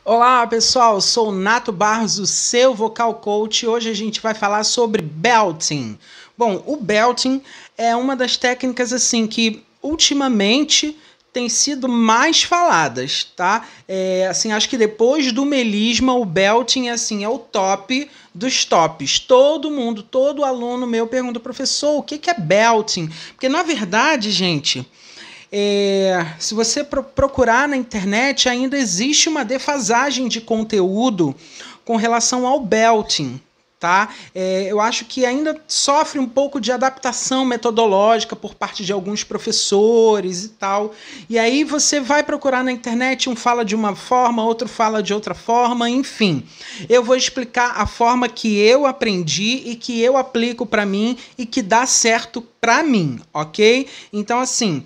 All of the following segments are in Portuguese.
Olá pessoal, sou o Nato Barros, o seu vocal coach. Hoje a gente vai falar sobre belting. Bom, o belting é uma das técnicas assim que ultimamente tem sido mais faladas, tá? Assim, acho que depois do melisma, o belting assim é o top dos tops. Todo mundo, todo aluno meu pergunta, professor, o que é belting? Porque na verdade, gente, se você procurar na internet, ainda existe uma defasagem de conteúdo com relação ao belting, tá? Eu acho que ainda sofre um pouco de adaptação metodológica por parte de alguns professores e tal. E aí você vai procurar na internet, um fala de uma forma, outro fala de outra forma, enfim. Eu vou explicar a forma que eu aprendi e que eu aplico para mim e que dá certo para mim, ok? Então, assim,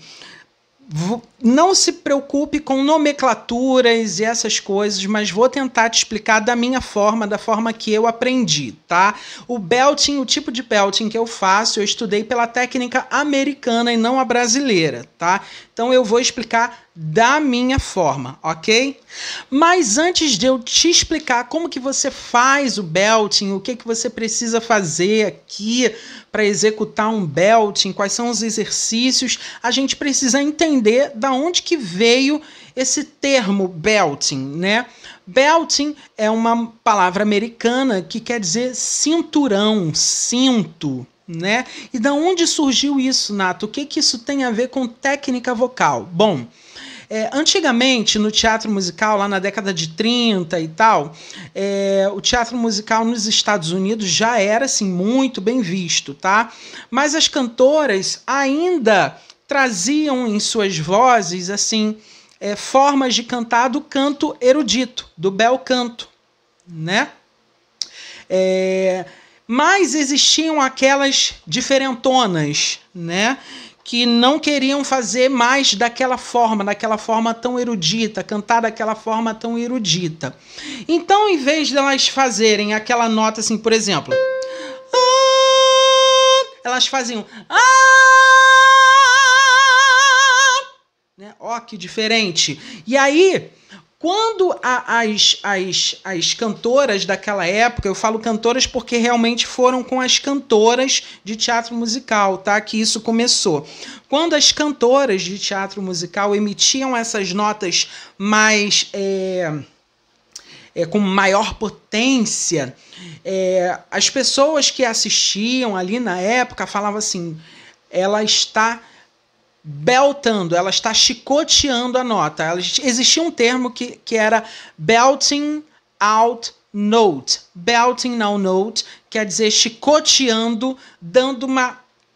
não se preocupe com nomenclaturas e essas coisas, mas vou tentar te explicar da minha forma, da forma que eu aprendi, tá? O belting, o tipo de belting que eu faço, eu estudei pela técnica americana e não a brasileira, tá? Então eu vou explicar da minha forma, ok? Mas antes de eu te explicar como que você faz o belting, o que você precisa fazer aqui para executar um belting, quais são os exercícios, a gente precisa entender da onde que veio esse termo belting, né? Belting é uma palavra americana que quer dizer cinturão, cinto, né? E da onde surgiu isso, Nato? O que isso tem a ver com técnica vocal? Bom, antigamente, no teatro musical, lá na década de 30 e tal, o teatro musical nos Estados Unidos já era, assim, muito bem visto, tá? Mas as cantoras ainda traziam em suas vozes, assim, formas de cantar do canto erudito, do bel canto, né? Mas existiam aquelas diferentonas, né? Que não queriam fazer mais daquela forma tão erudita, cantar daquela forma tão erudita. Então, em vez de elas fazerem aquela nota assim, por exemplo, elas faziam né? Ó, que diferente. E aí, quando as cantoras daquela época, eu falo cantoras porque realmente foram com as cantoras de teatro musical, tá? Que isso começou. Quando as cantoras de teatro musical emitiam essas notas mais com maior potência, as pessoas que assistiam ali na época falavam assim, ela está beltando, ela está chicoteando a nota. Existia um termo que era belting out note. Belting out note quer dizer chicoteando, dando uma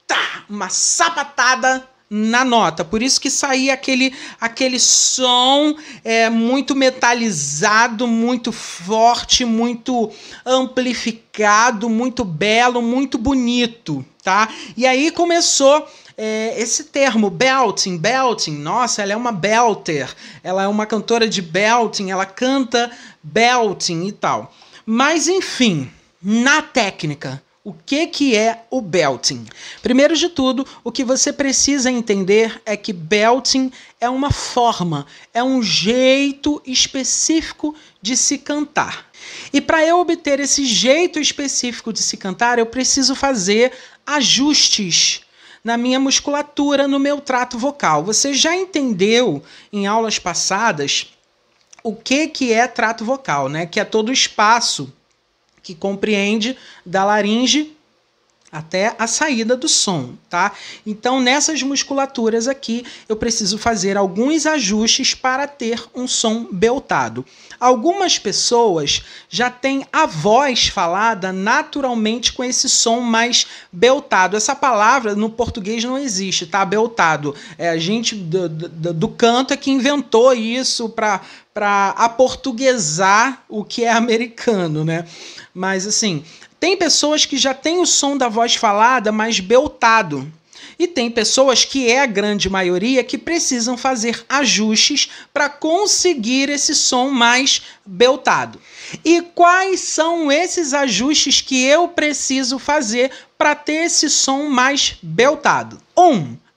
sapatada na nota. Por isso que saía aquele som muito metalizado, muito forte, muito amplificado, muito belo, muito bonito, tá? E aí começou esse termo, belting, nossa, ela é uma belter, ela é uma cantora de belting, ela canta belting e tal. Mas, enfim, na técnica, o que é o belting? Primeiro de tudo, o que você precisa entender é que belting é uma forma, é um jeito específico de se cantar. E para eu obter esse jeito específico de se cantar, eu preciso fazer ajustes na minha musculatura, no meu trato vocal. Você já entendeu em aulas passadas o que é trato vocal, né? Que é todo o espaço que compreende da laringe até a saída do som, tá? Então, nessas musculaturas aqui, eu preciso fazer alguns ajustes para ter um som beltado. Algumas pessoas já têm a voz falada naturalmente com esse som mais beltado. Essa palavra no português não existe, tá? Beltado. A gente do canto é que inventou isso para aportuguesar o que é americano, né? Mas, assim, tem pessoas que já têm o som da voz falada mais beltado. E tem pessoas, que é a grande maioria, que precisam fazer ajustes para conseguir esse som mais beltado. E quais são esses ajustes que eu preciso fazer para ter esse som mais beltado?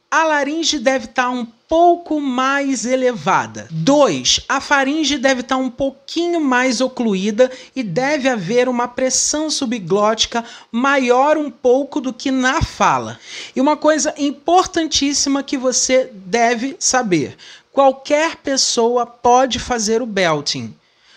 a laringe deve estar um pouco mais elevada. 2. A faringe deve estar um pouquinho mais ocluída e deve haver uma pressão subglótica maior um pouco do que na fala. E uma coisa importantíssima que você deve saber: qualquer pessoa pode fazer o belting.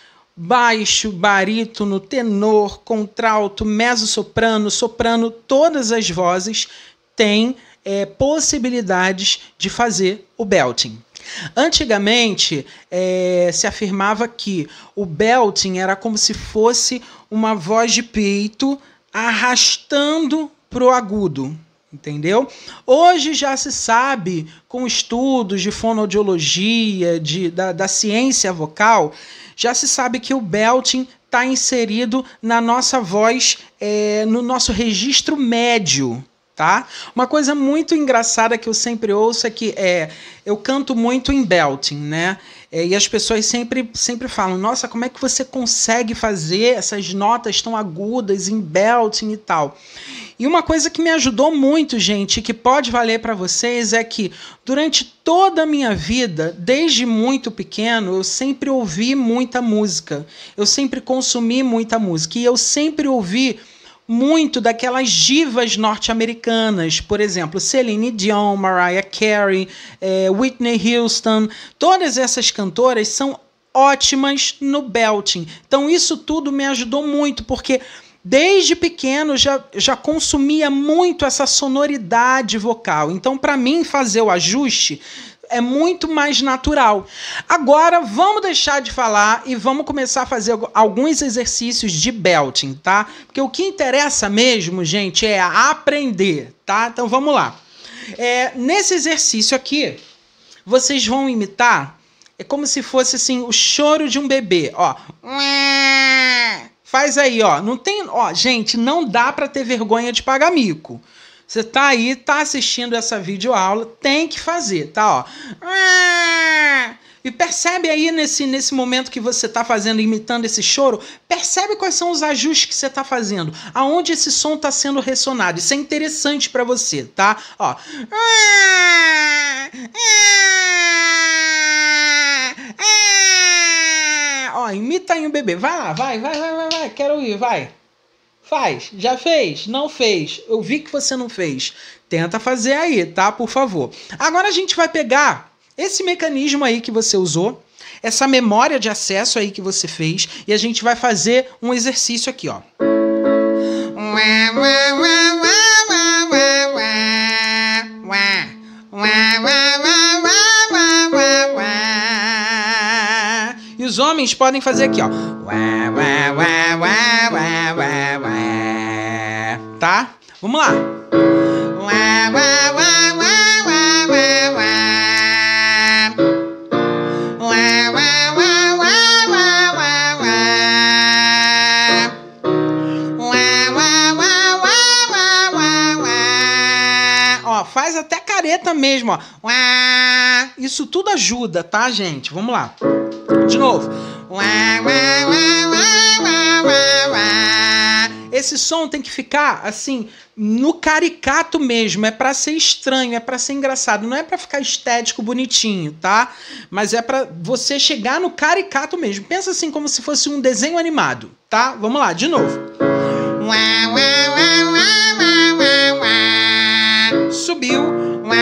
Baixo, barítono, tenor, contralto, mezzo-soprano, soprano, todas as vozes têm possibilidades de fazer o belting. Antigamente, se afirmava que o belting era como se fosse uma voz de peito arrastando para o agudo, entendeu? Hoje já se sabe, com estudos de fonoaudiologia, da ciência vocal, já se sabe que o belting está inserido na nossa voz, no nosso registro médio. Tá? Uma coisa muito engraçada que eu sempre ouço é que eu canto muito em belting, né? E as pessoas sempre falam: nossa, como é que você consegue fazer essas notas tão agudas em belting e tal? E uma coisa que me ajudou muito, gente, que pode valer para vocês, é que durante toda a minha vida, desde muito pequeno, eu sempre ouvi muita música, eu sempre consumi muita música e eu sempre ouvi muito daquelas divas norte-americanas, por exemplo, Celine Dion, Mariah Carey, Whitney Houston. Todas essas cantoras são ótimas no belting. Então isso tudo me ajudou muito, porque desde pequeno já consumia muito essa sonoridade vocal. Então, para mim, fazer o ajuste é muito mais natural. Agora, vamos deixar de falar e vamos começar a fazer alguns exercícios de belting, tá? Porque o que interessa mesmo, gente, é aprender, tá? Então, vamos lá. Nesse exercício aqui, vocês vão imitar, é como se fosse assim, o choro de um bebê, ó. Faz aí, ó. Não tem, ó, gente, não dá para ter vergonha de pagar mico. Você tá aí, tá assistindo essa videoaula, tem que fazer, tá? Ó. E percebe aí nesse momento que você tá fazendo, imitando esse choro, percebe quais são os ajustes que você tá fazendo, aonde esse som tá sendo ressonado. Isso é interessante para você, tá? Ó. Ó, imita aí um bebê. Vai lá, vai, quero ir, vai. Faz. Já fez? Não fez. Eu vi que você não fez. Tenta fazer aí, tá? Por favor. Agora a gente vai pegar esse mecanismo aí que você usou, essa memória de acesso aí que você fez, e a gente vai fazer um exercício aqui, ó. E os homens podem fazer aqui, ó. Tá? Vamos lá. Ó, faz até careta mesmo, ó. Isso tudo ajuda, tá, gente? Vamos lá. De novo. Esse som tem que ficar assim no caricato mesmo, é para ser estranho, é para ser engraçado, não é para ficar estético, bonitinho, tá? Mas é para você chegar no caricato mesmo. Pensa assim como se fosse um desenho animado, tá? Vamos lá, de novo. Subiu.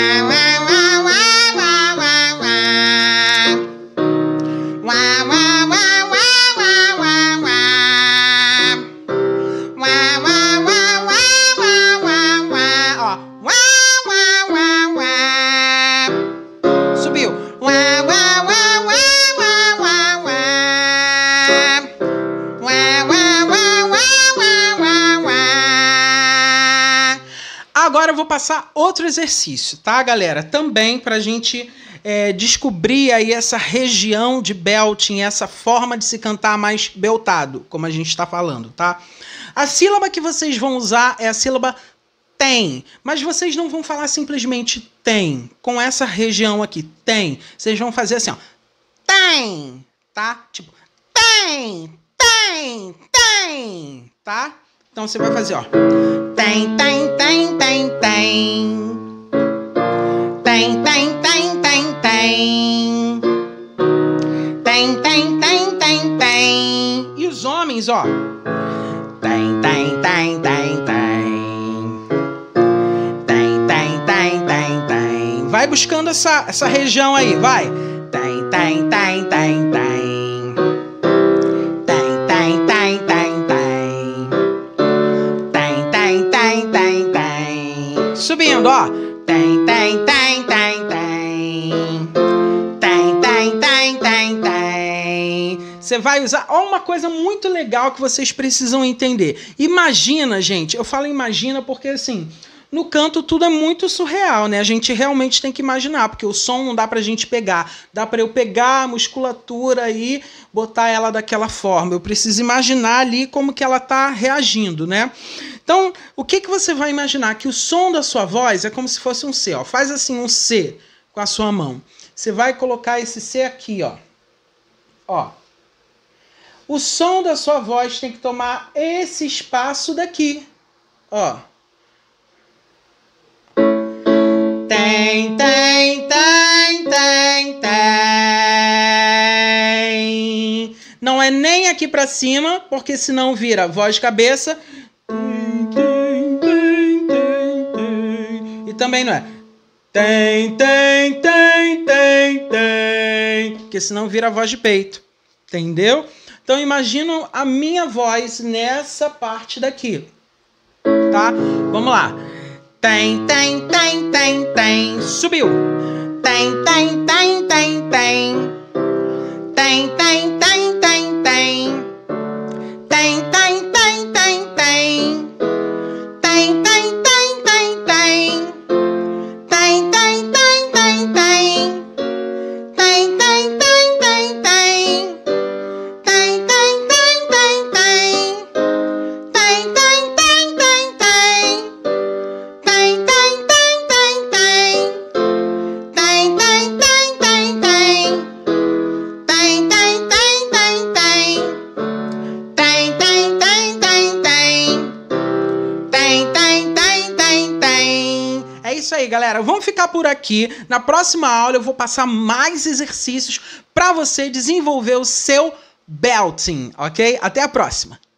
Agora eu vou passar outro exercício, tá, galera? Também para a gente descobrir aí essa região de belting, essa forma de se cantar mais beltado, como a gente está falando, tá? A sílaba que vocês vão usar é a sílaba tem, mas vocês não vão falar simplesmente tem, com essa região aqui, tem. Vocês vão fazer assim, ó, tem, tá? Tipo, tem, tá? Então você vai fazer, ó, tem. Tem, tem, tem, tem, tem. Tem, tem, tem, tem, tem. E os homens, ó. Tem, tem, tem, tem, tem. Tem, tem, tem, tem, tem. Vai buscando essa região aí, vai. Tem, tem, tem, tem, tem. Tem, tem, tem, tem, tem. Tem, tem, tem, tem, tem. Subindo, ó. Tem, tem, tem, tem, tem. Tem, tem, tem, tem, tem. Você vai usar... Ó, uma coisa muito legal que vocês precisam entender. Imagina, gente. Eu falo imagina porque, assim... No canto tudo é muito surreal, né? A gente realmente tem que imaginar, porque o som não dá pra gente pegar. Dá pra eu pegar a musculatura e botar ela daquela forma. Eu preciso imaginar ali como que ela tá reagindo, né? Então, o que você vai imaginar? Que o som da sua voz é como se fosse um C, ó. Faz assim um C com a sua mão. Você vai colocar esse C aqui, ó. Ó. O som da sua voz tem que tomar esse espaço daqui, ó. Tem, tem, tem, tem, tem. Não é nem aqui pra cima, porque senão vira voz de cabeça. E também não é. Tem, tem, tem, tem, tem. Porque senão vira voz de peito. Entendeu? Então imagina a minha voz nessa parte daqui. Tá? Vamos lá. Tem, tem, tem, tem, tem. Subiu. Tem, tem, tem, tem, tem. Tem, tem, tem, tem, tem. Tem, tem, tem, tem, tem. Tem, tem, tem, tem, tem. Tem, tem, tem, tem, tem. Tem, tem, tem, tem, tem. Tem, tem, tem, tem, tem. Tem, tem, tem, tem, tem. Tem, tem, tem, tem, tem. Tem, tem, tem, tem, tem. Tem, tem, tem, tem, tem. Tem, tem, tem, tem, tem. Tem, tem, tem, tem, tem. É isso aí, galera. Vamos ficar por aqui. Na próxima aula eu vou passar mais exercícios para você desenvolver o seu belting, ok? Até a próxima.